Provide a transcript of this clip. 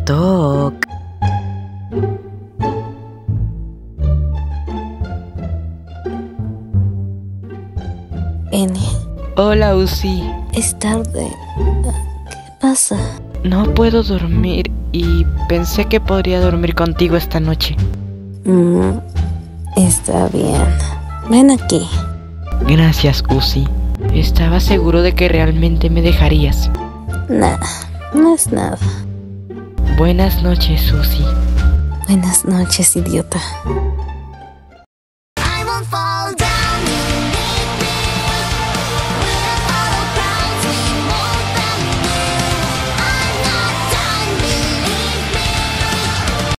Toc. N. Hola, Uzi. Es tarde. ¿Qué pasa? No puedo dormir y pensé que podría dormir contigo esta noche. Está bien. Ven aquí. Gracias, Uzi. Estaba seguro de que realmente me dejarías. Nah, no es nada. Buenas noches, Uzi. Buenas noches, idiota.